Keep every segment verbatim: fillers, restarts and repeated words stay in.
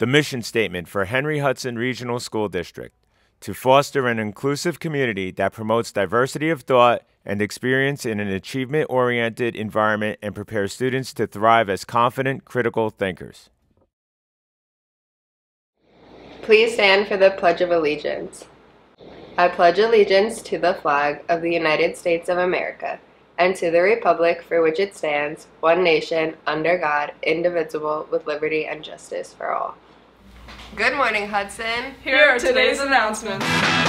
The mission statement for Henry Hudson Regional School District: to foster an inclusive community that promotes diversity of thought and experience in an achievement-oriented environment and prepares students to thrive as confident, critical thinkers. Please stand for the Pledge of Allegiance. I pledge allegiance to the flag of the United States of America and to the republic for which it stands, one nation, under God, indivisible, with liberty and justice for all. Good morning, Hudson. Here are today's announcements.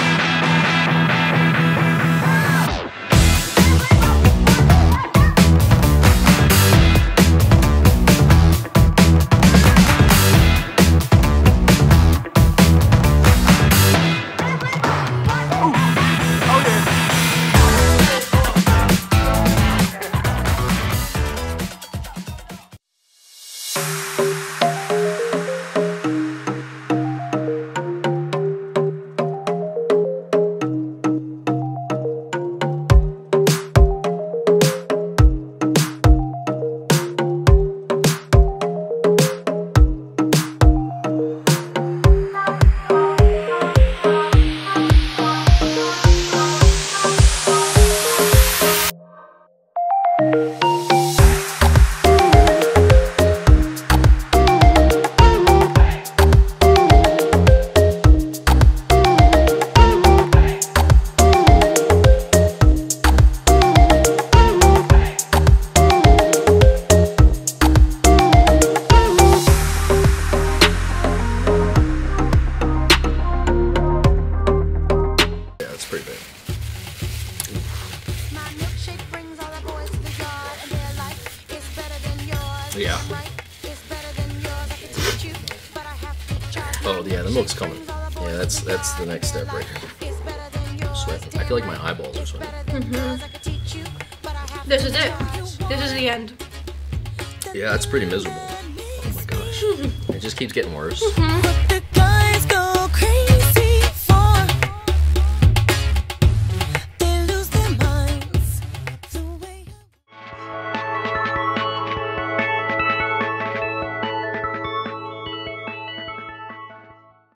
Yeah. Oh yeah, the milk's coming. Yeah, that's that's the next step right here. Sweating. I feel like my eyeballs are sweating. Mm-hmm. This is it. This is the end. Yeah, it's pretty miserable. Oh my gosh. It just keeps getting worse. Mm-hmm.